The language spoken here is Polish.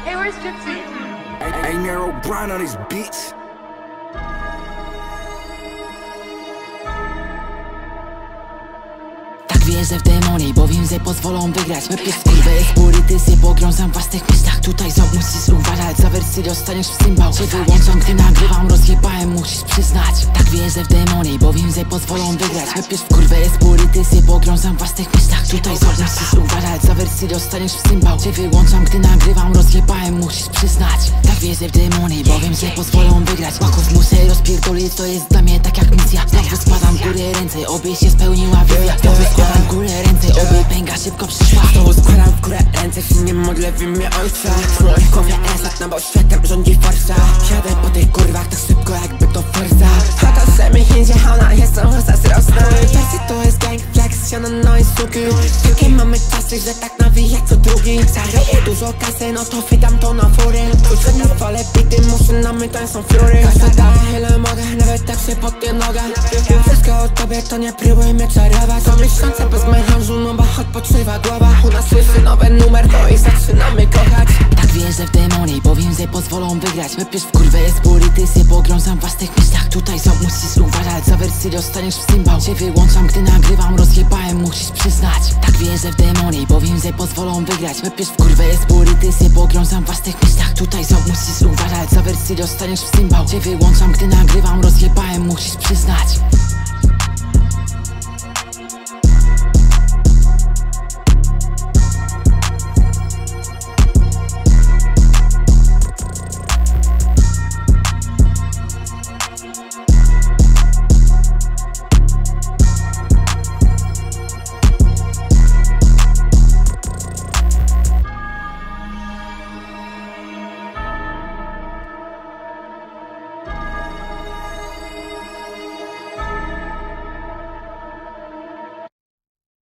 Hey, where's Gypsy? Hey, Nero Brown on his beats. Tak wierzę w demony, bowiem ze pozwolą wygrać. Wypisz skurwę, esporytyzję, pogrążam w własnych myślach. Tutaj są, musisz uważać, za wersję dostaniesz w cymbał. Cię wyłączam, gdy nagrywam, rozjebałem, musisz przyznać. Tak wierzę w demony, bowiem ze pozwolą wygrać. Wypisz skurwę, esporytyzję, pogrążam w własnych myślach. Tutaj są, musisz uważać, za wersję dostaniesz w cymbał. Cię wyłączam, gdy nagrywam, rozjebałem, musisz przyznać. Tak wierzę w demony, bowiem ze pozwolą wygrać. Łaków muszę rozpierdolić, to jest dla mnie tak jak misja. Znowu składam w górę ręce, oby się spełniła wizja. Znowu składam w górę ręce, oby pęga szybko przyszła. Znowu składam w górę ręce, czy nie modlę w imię ojca. W moich głowie esat, no bo światem rządzi forsa. Jadę po tych kurwach tak szybko jakby to forza. A to se mi hindzie, ona jest to zazdrosna. Wersy to jest gang flex, siano no i suki. Takie mamy czasy, że tak nawija co drugi. Zarobię dużo kasy, no to wydam to na fury. Uczę na fale bity, muszynami to są flury. Każdy da ile mogę, nawet tak się pod tym nogę. Wszystko od tobie, to nie próbuj mnie czarować. Co miesiące bez melanżu, no bo odpoczywa głowa. U nas słyszy nowy numer, to i zaczynamy kochać. Tak wierzę w demony, bowiem ze pozwolą wygrać. Wypisz w kurwę, esporytyzję, pogrążam w własnych myślach. Tutaj są, musisz uważać, za wersję dostaniesz w cymbał. Cię wyłączam, gdy nagrywam, rozjebałem, musisz przyznać. Tak wierzę w demony, bowiem ze pozwolą wygrać. Wypisz w kurwę, esporytyzję, pogrążam w własnych myślach. Tutaj są, musisz uważać, za wersję dostaniesz w cymbał. Cię wyłączam, gdy nagrywam, rozjebałem, musisz przyznać.